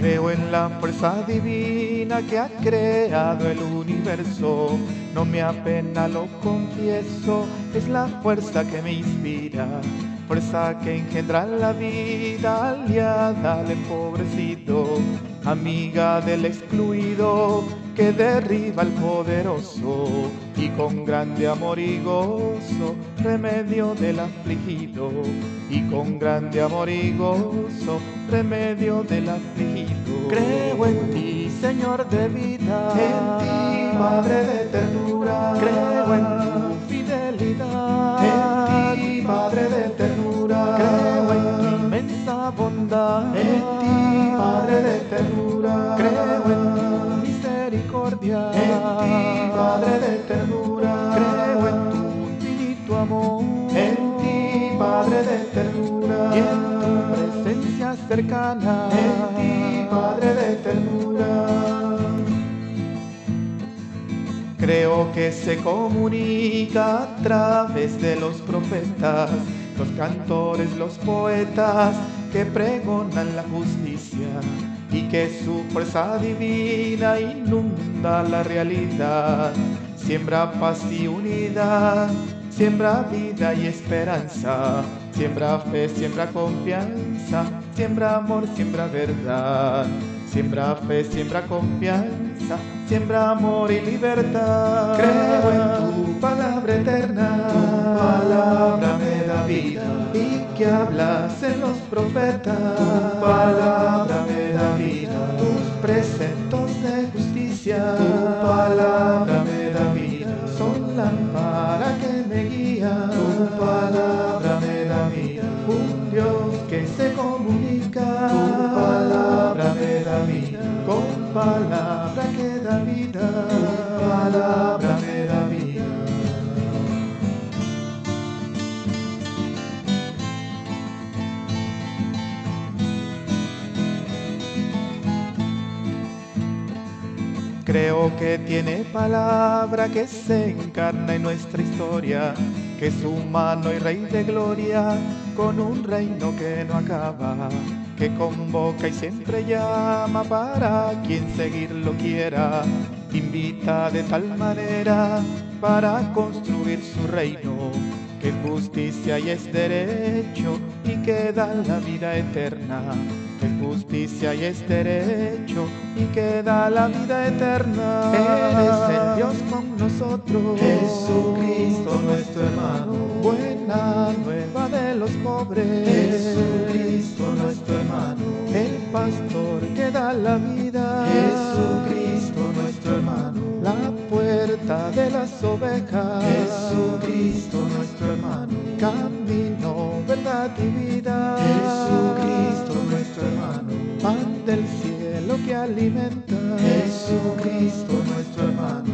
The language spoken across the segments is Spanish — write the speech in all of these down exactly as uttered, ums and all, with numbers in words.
Creo en la fuerza divina que ha creado el universo. No me apena, lo confieso, es la fuerza que me inspira. Fuerza que engendra la vida, aliada al empobrecido, amiga del excluido, que derriba al poderoso, y con grande amor y gozo, remedio del afligido. Y con grande amor y gozo, remedio del afligido. Creo en ti, Señor de vida, en ti, Padre de ternura. creo en tu fidelidad, en ti, Padre de ternura. creo en tu inmensa bondad, en ti, Padre de ternura. creo en tu misericordia, en ti, Padre de ternura. creo en tu infinito amor, en ti, Padre de ternura. y en tu presencia cercana, en ti, Padre de ternura. Creo que se comunica a través de los profetas, los cantores, los poetas que pregonan la justicia, y que su fuerza divina inunda la realidad. Siembra paz y unidad, siembra vida y esperanza, siembra fe, siembra confianza, siembra amor, siembra verdad. Siembra fe, siembra confianza, siembra amor y libertad. Creo en tu palabra eterna, tu palabra me da vida, y que hablas en los profetas. Tu palabra me da vida, tus preceptos de justicia. Tu palabra me da vida, son lámpara que me guía. Tu palabra me da vida, un Dios que se comunica. Tu palabra me da vida, con palabra que da vida. Tu palabra me da vida. Creo que tiene palabra que se encarna en nuestra historia, que es humano y rey de gloria, con un reino que no acaba, que convoca y siempre llama para quien seguirlo quiera. Invita de tal manera para construir su reino, que es justicia y es derecho, y que da la vida eterna. Que es justicia y es derecho, y que da la vida eterna. eres el Dios con nosotros, Jesucristo nuestro hermano, buena nueva de los pobres, Jesucristo nuestro hermano, el pastor que da la vida, Jesucristo nuestro hermano, la puerta de las ovejas, Jesucristo nuestro hermano, camino, verdad y vida, Jesucristo nuestro hermano, pan del cielo que alimenta, Jesucristo nuestro hermano,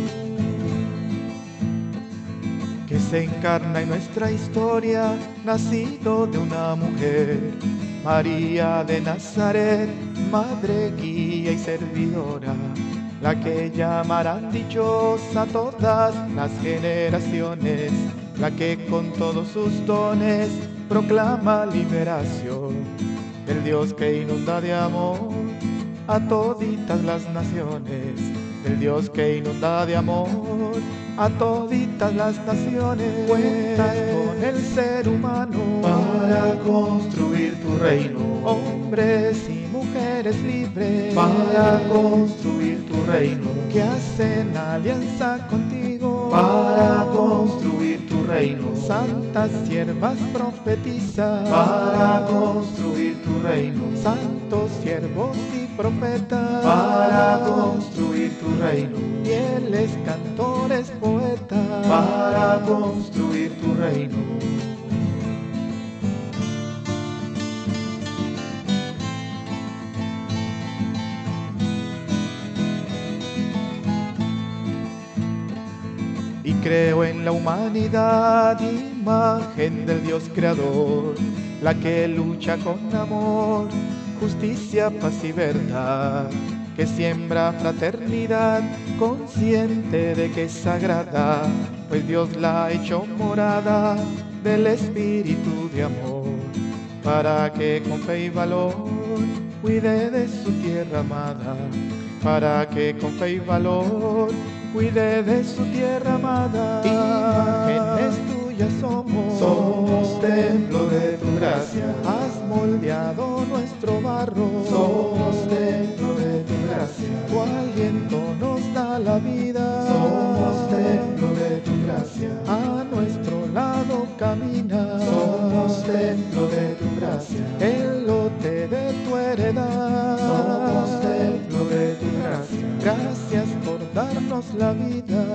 que se encarna en nuestra historia, nacido de una mujer, María de Nazaret, madre, guía y servidora, la que llamarán dichosa todas las generaciones, la que con todos sus dones proclama liberación, el Dios que inunda de amor a toditas las naciones, el Dios que inunda de amor a toditas las naciones. Cuentas con el ser humano para construir tu reino, hombres y mujeres libres para construir tu reino, que hacen alianza contigo para construir tu reino, santas siervas profetizas para construir tu reino, santos siervos y profetas para construir tu reino, fieles cantores poetas para construir tu reino. Y creo en la humanidad, imagen del Dios creador, la que lucha con amor, justicia, paz y verdad, que siembra fraternidad, consciente de que es sagrada, pues Dios la ha hecho morada del espíritu de amor, para que con fe y valor cuide de su tierra amada, para que con fe y valor cuide de su tierra amada. Imágenes tuyas somos, somos templo de tu gracia. Has moldeado nuestro barro, somos templo de tu gracia. Tu aliento nos da la vida, somos templo de tu gracia. A nuestro lado camina, somos templo de tu gracia. El lote de tu heredad, somos templo de tu gracia. Gracias por darnos la vida,